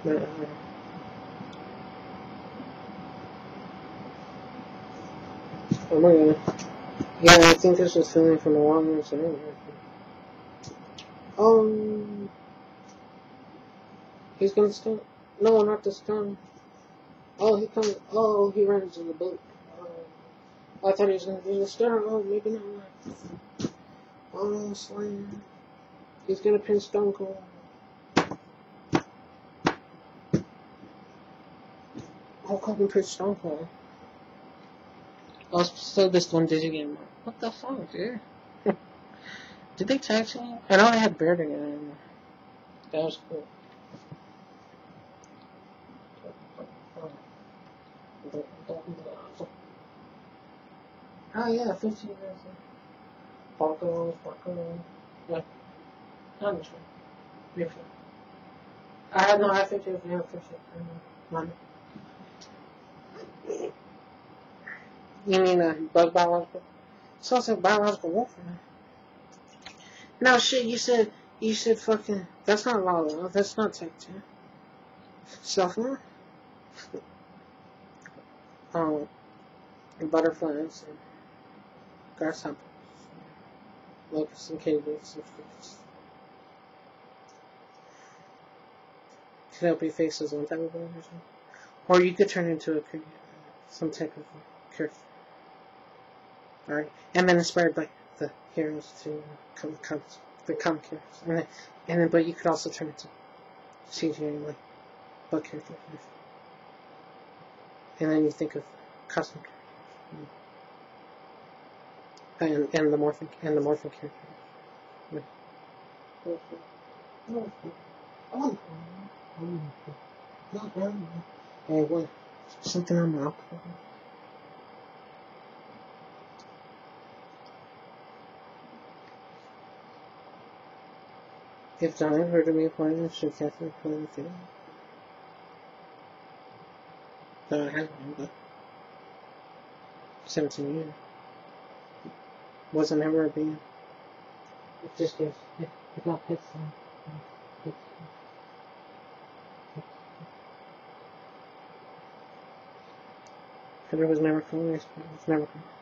Oh my god. Yeah, I think this was filming from the wrong side. He's gonna stun. No, not the stun. Oh, he comes. Oh, he runs in the boat. I thought he was gonna do the stun. Oh, maybe not. Oh, slam. He's gonna pin Stone Cold. Hulk Hogan pin Stone Cold. Oh, so this one did again. What the fuck, dude? Did they tag team? I know they had Beard again. That was cool. Oh yeah, 15 years. Barco. Yeah, I'm sure. Maybe. I had no, I think it was, yeah, 15. You mean bug biological? It's also biological warfare. No shit, you said fucking, that's not law, that's not tech team. Self-law? Butterflies and grasshoppers, locusts and katydids and fruits. Could help you face as one type of version. Or you could turn into some type of character. Alright? And then inspired by the heroes to the comic heroes. And then, but you could also turn into CGI, like, bug characters. And then you think of custom characters. And the morphing characters. Hey, what? Something on my alcohol. If John heard of me playing, should Catherine play the film? No, I haven't, but 17 years. Wasn't ever a band. It just goes, it got hits on. But it was never cool, it was never cool.